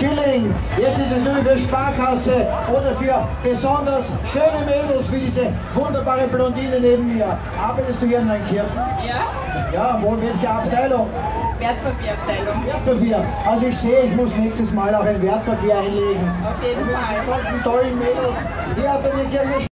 Schilling. Jetzt ist es nur für Sparkasse oder für besonders schöne Mädels wie diese wunderbare Blondine neben mir. Arbeitest du hier in Neunkirchen? Ja, Ja, wo, welche Abteilung? Wertpapierabteilung. Wertpapier. Also ich sehe, ich muss nächstes Mal auch ein Wertpapier einlegen. Auf jeden Fall. Solchen tollen Mädels hier auf der Kirche.